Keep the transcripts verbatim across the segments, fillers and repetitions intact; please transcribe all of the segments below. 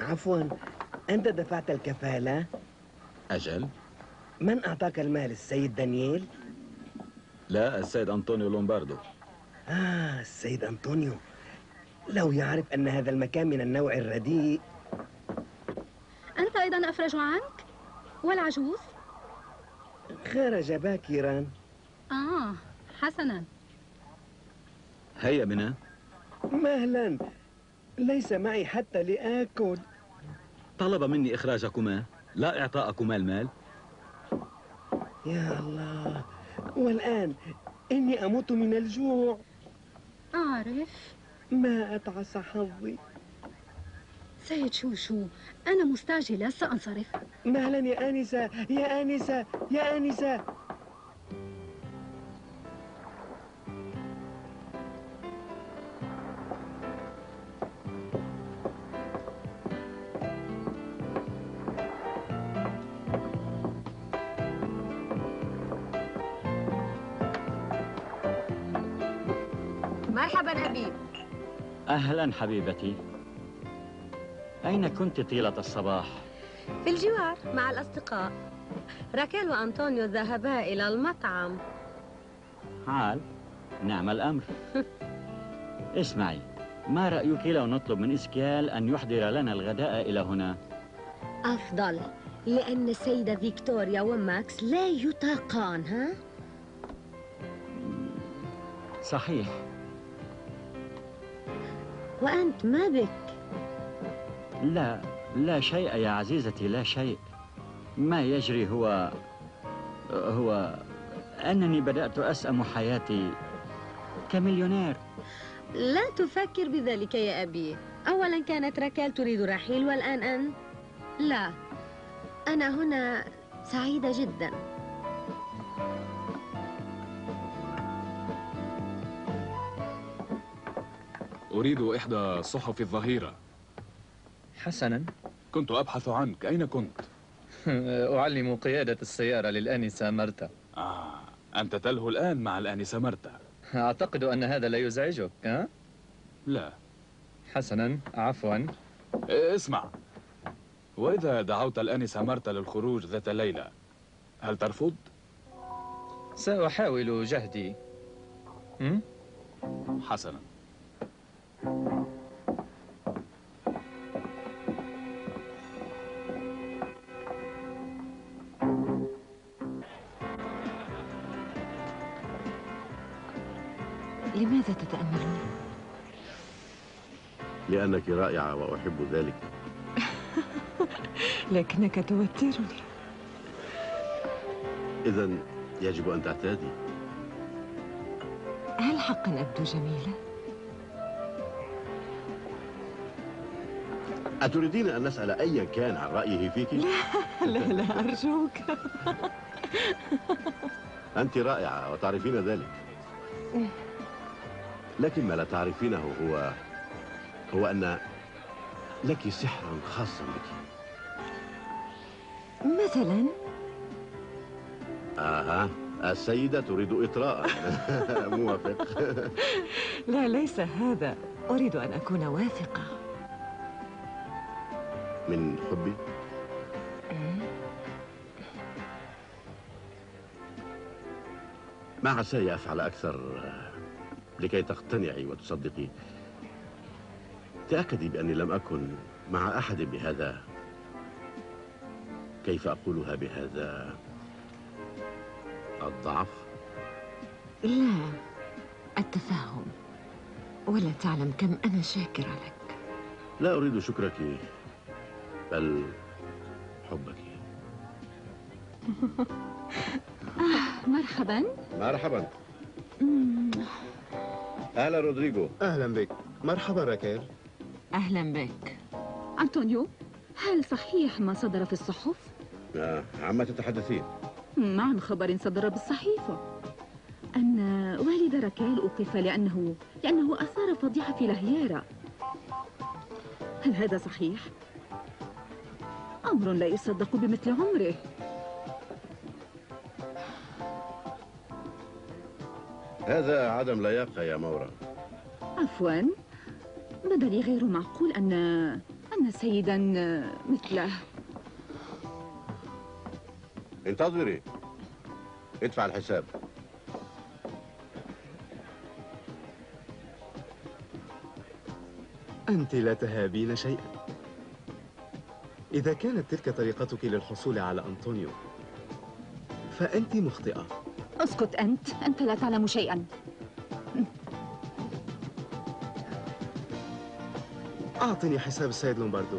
عفوا، أنت دفعت الكفالة؟ أجل. من أعطاك المال، السيد دانييل؟ لا، السيد أنطونيو لومباردو. آه، السيد أنطونيو. لو يعرف أن هذا المكان من النوع الرديء. أنت أيضا أفرج عنك؟ والعجوز؟ خرج باكرا. آه، حسنا. هيا بنا. مهلا، ليس معي حتى لآكل. طلب مني إخراجكما، لا إعطاءكما المال. يا الله، والآن إني أموت من الجوع. أعرف. ما أتعس حظي. سيد شوشو، أنا مستعجلة، سأنصرف. مهلا يا آنسة، يا آنسة، يا آنسة. مرحبا أبي. أهلا حبيبتي. أين كنت طيلة الصباح؟ في الجوار مع الأصدقاء. راكيل وأنطونيو ذهبا إلى المطعم. عال، نعم الأمر. اسمعي، ما رأيك لو نطلب من إسكيال أن يحضر لنا الغداء إلى هنا؟ أفضل، لأن السيدة فيكتوريا وماكس لا يطاقان. ها؟ صحيح. وأنت ما بك؟ لا، لا شيء يا عزيزتي، لا شيء. ما يجري هو هو أنني بدأت أسأم حياتي كمليونير. لا تفكر بذلك يا أبي. أولا كانت راكيل تريد الرحيل، والآن أنت. لا، أنا هنا سعيدة جدا. أريد إحدى صحف الظهيرة. حسناً. كنت أبحث عنك، أين كنت؟ أعلم قيادة السيارة للآنسة مرتا. آه، أنت تلهو الآن مع الآنسة مرتا. أعتقد أن هذا لا يزعجك، ها؟ لا. حسناً، عفواً. اسمع، وإذا دعوت الآنسة مرتا للخروج ذات ليلة، هل ترفض؟ سأحاول جهدي. م? حسناً. لماذا تتأملني؟ لأنك رائعة وأحب ذلك. لكنك توترني. إذن يجب أن تعتادي. هل حقا أبدو جميلة؟ أتريدين أن نسأل أيا كان عن رأيه فيك؟ لا لا لا أرجوك. أنت رائعة وتعرفين ذلك، لكن ما لا تعرفينه هو هو أن لك سحرا خاصا بك. مثلا؟ آها، السيدة تريد إطراء. موافق. لا، ليس هذا. أريد أن أكون واثقة من حبي. ما عساي أفعل أكثر لكي تقتنعي وتصدقي. تأكدي بأني لم أكن مع أحد بهذا، كيف أقولها، بهذا الضعف. لا، التفاهم. ولا تعلم كم أنا شاكرة لك. لا أريد شكرك، بل حبك. آه، مرحبا. مرحبا. أهلا رودريغو. أهلا بك. مرحبا راكيل. أهلا بك. أنطونيو، هل صحيح ما صدر في الصحف؟ آه، عما تتحدثين؟ عن خبر صدر بالصحيفة أن والد راكيل أوقف لأنه لأنه أثار فضيحة في لاهيارا. هل هذا صحيح؟ أمر لا يصدق بمثل عمره. هذا عدم لياقة يا مورا. عفواً، بدا لي غير معقول أن أن لسنا سيدا مثله. انتظري، ادفع الحساب. أنت لا تهابين شيئا. إذا كانت تلك طريقتك للحصول على أنطونيو فأنت مخطئة. اسكت أنت، أنت لا تعلم شيئا. أعطني حساب السيد لومباردو.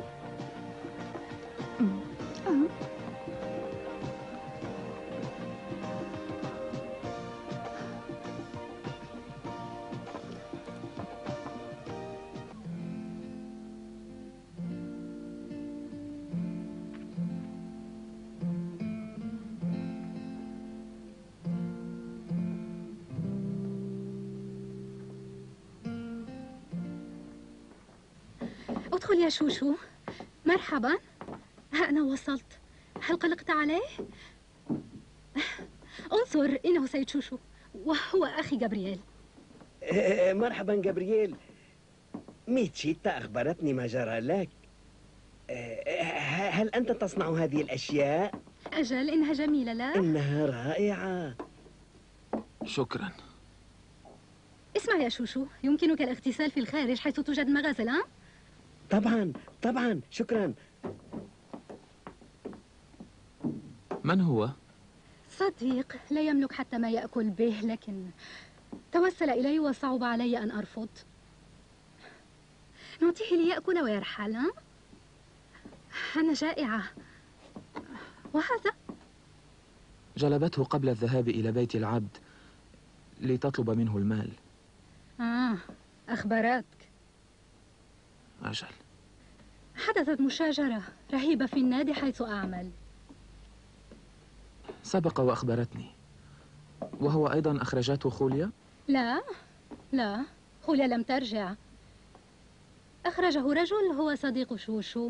ادخل يا شوشو. مرحبا، ها أنا وصلت. هل قلقت عليه؟ انظر، إنه سيد شوشو وهو أخي جابرييل. مرحبا جابرييل. ميتشيتا أخبرتني ما جرى لك. هل أنت تصنع هذه الأشياء؟ أجل، إنها جميلة لا؟ إنها رائعة. شكرا. اسمع يا شوشو، يمكنك الاغتسال في الخارج حيث توجد مغازل. ها؟ طبعا طبعا، شكرا. من هو؟ صديق لا يملك حتى ما يأكل به، لكن توسل إلي وصعب علي أن أرفض. نعطيه ليأكل ويرحل. ها؟ أنا جائعة. وهذا جلبته قبل الذهاب إلى بيت العبد لتطلب منه المال. آه، أخبرتك؟ أجل. حدثت مشاجرة رهيبة في النادي حيث أعمل. سبق وأخبرتني. وهو أيضا أخرجته خوليا؟ لا لا، خوليا لم ترجع. أخرجه رجل هو صديق شوشو،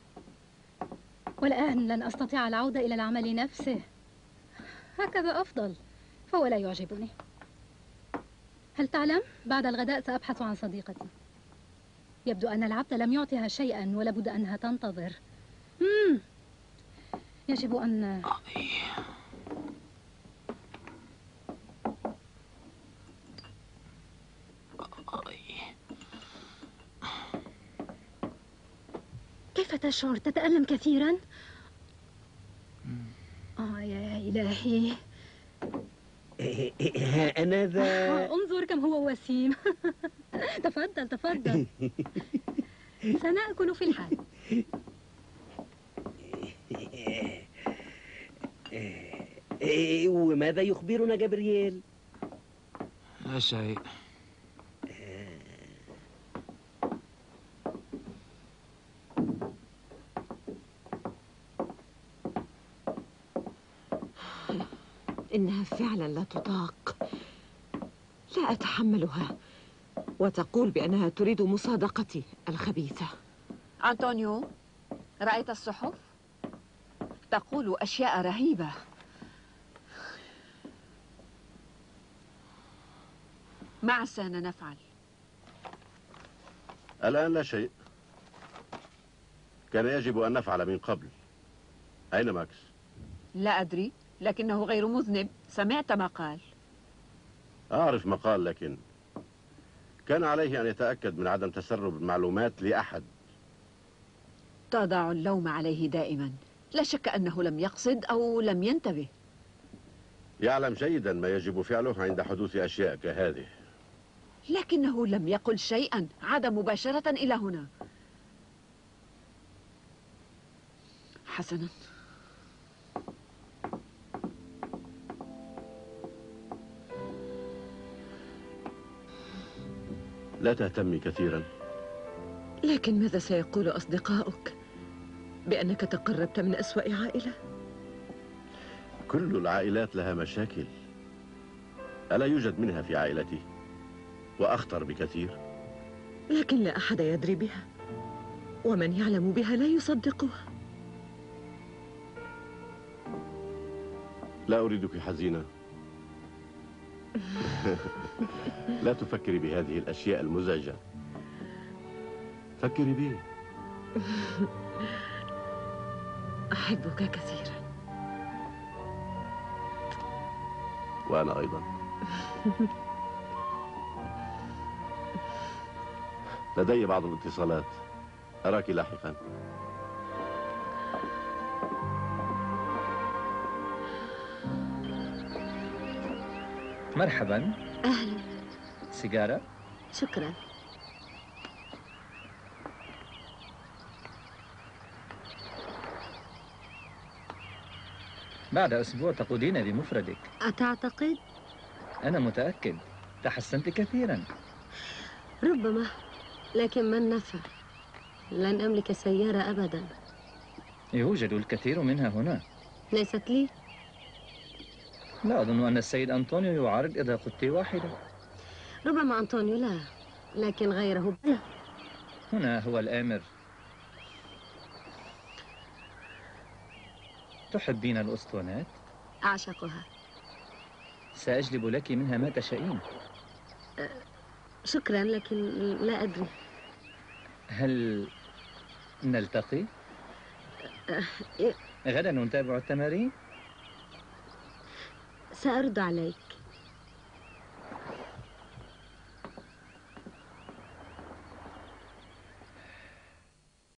والآن لن أستطيع العودة إلى العمل نفسه. هكذا أفضل، فهو لا يعجبني. هل تعلم؟ بعد الغداء سأبحث عن صديقتي. يبدو أن العبد لم يعطها شيئا ولا بد أنها تنتظر. مم. يجب أن كيف تشعر؟ تتألم كثيرا؟ آه يا إلهي. ها أنا ذا. انظر كم هو وسيم. تفضل تفضل. سنأكل في الحال. وماذا يخبرنا جابرييل؟ لا شيء. إنها فعلا لا تطاق. لا أتحملها. وتقول بأنها تريد مصادقتي الخبيثة. أنطونيو، رأيت الصحف؟ تقول أشياء رهيبة. مع سنفعل؟ الآن لا شيء. كان يجب أن نفعل من قبل. أين ماكس؟ لا أدري، لكنه غير مذنب. سمعت ما قال. أعرف ما قال، لكن كان عليه أن يتأكد من عدم تسرب المعلومات لأحد. تضع اللوم عليه دائما. لا شك أنه لم يقصد أو لم ينتبه. يعلم جيدا ما يجب فعله عند حدوث أشياء كهذه. لكنه لم يقل شيئا، عاد مباشرة إلى هنا. حسنا. لا تهتمي كثيرا. لكن ماذا سيقول أصدقاؤك؟ بأنك تقربت من أسوأ عائلة؟ كل العائلات لها مشاكل. ألا يوجد منها في عائلتي؟ وأخطر بكثير. لكن لا أحد يدري بها، ومن يعلم بها لا يصدقها. لا أريدك حزينة. لا تفكري بهذه الأشياء المزعجة. فكري بي. أحبك كثيرا. وأنا أيضا. لدي بعض الاتصالات، أراك لاحقا. مرحبا. أهلا. سيجارة؟ شكرا. بعد أسبوع تقودين بمفردك. أتعتقد؟ أنا متأكد، تحسنت كثيرا. ربما، لكن ما النفع؟ لن أملك سيارة أبدا. يوجد الكثير منها هنا. ليست لي؟ لا أظن أن السيد أنطونيو يعارض إذا قلت واحدة. ربما أنطونيو لا، لكن غيره بلى. هنا هو الآمر. تحبين الأسطوانات؟ أعشقها. سأجلب لك منها ما تشائين. شكرا، لكن لا أدري. هل نلتقي؟ غدا نتابع التمارين؟ سأرد عليك.